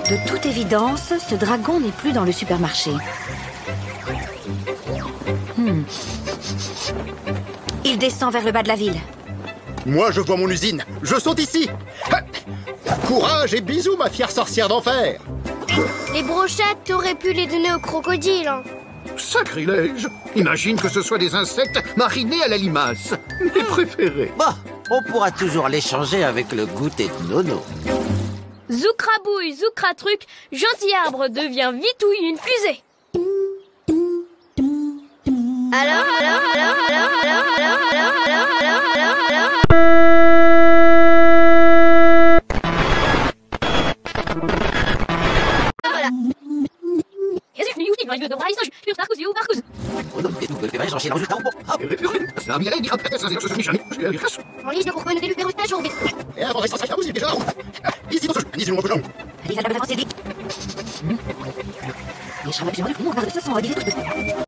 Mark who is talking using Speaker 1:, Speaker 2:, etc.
Speaker 1: De toute évidence, ce dragon n'est plus dans le supermarché. Il descend vers le bas de la ville.
Speaker 2: Moi, je vois mon usine. Je saute ici. Courage et bisous, ma fière sorcière d'enfer.
Speaker 3: Les brochettes, t'aurais pu les donner au crocodile. Hein.
Speaker 4: Sacrilège! Imagine que ce soit des insectes marinés à la limace. Mes préférés.
Speaker 5: Bon, on pourra toujours l'échanger avec le goûter de Nono.
Speaker 6: Zoukrabouille, Zoukratruc, gentil arbre devient vitouille une fusée.
Speaker 3: Alors.
Speaker 1: Voilà.